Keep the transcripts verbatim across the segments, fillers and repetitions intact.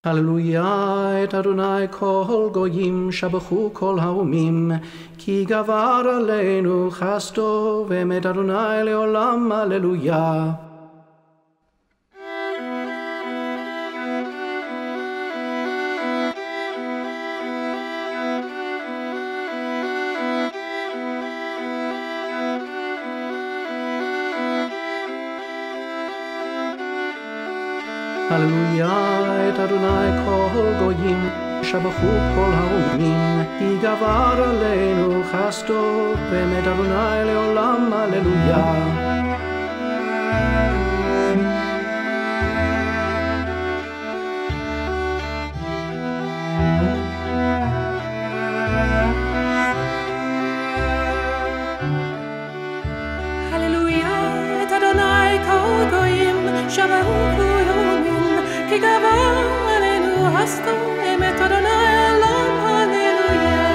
Hallelujah, et Adonai kol goyim shabachu kol haumim, ki gavar aleinu chasto, ve'emet Adonai leolam, Hallelujah. Hallelujah, et Adonai kol goyim, shabachu kol haumim, ki gavar aleinu chasto, ve'emet Adonai leolam, Hallelujah. Hallelujah, et Adonai kol goyim, shabachu kol haumim, ki gavar aleinu chasto, ve'emet Adonai leolam, Hallelujah.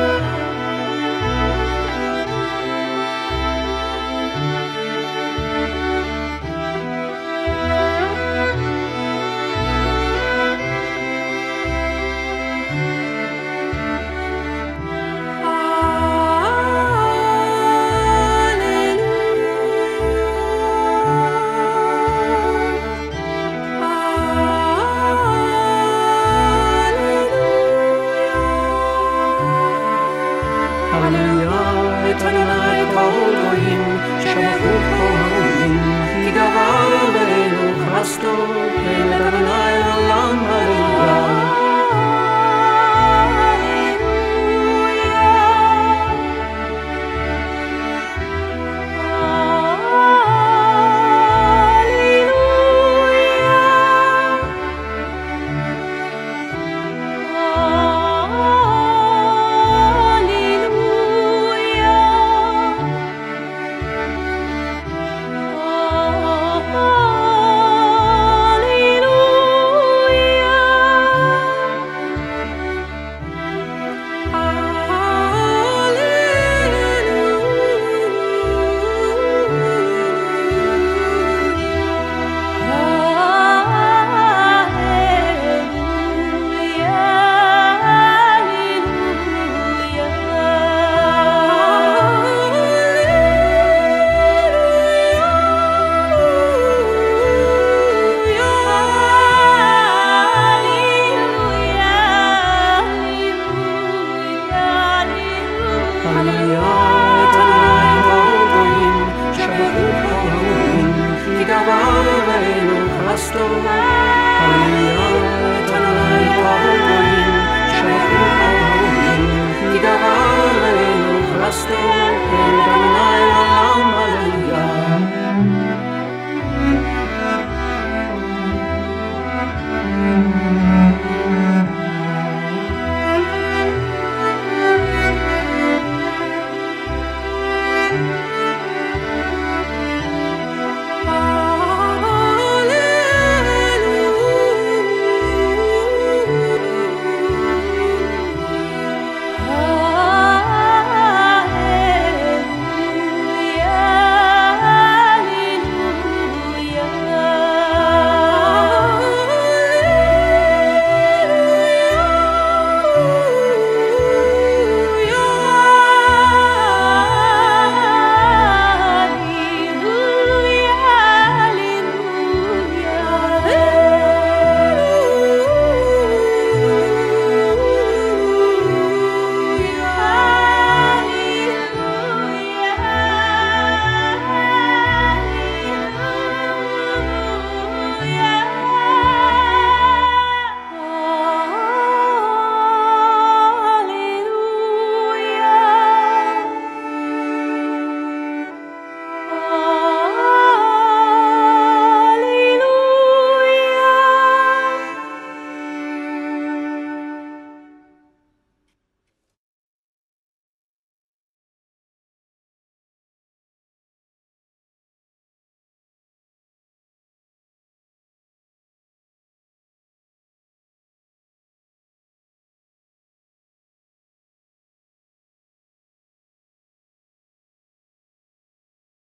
Hallelujah, et Adonai kol goyim, shabachu kol haumim, ki gavar aleinu chasto, ve'emet Adonai leolam, Hallelujah. Hallelujah, et Adonai kol goyim, shabachu kol haumim, ki gavar aleinu chasto. Hallelujah, et Adonai kol goyim, shabachu kol haumim, ki gavar aleinu chasto.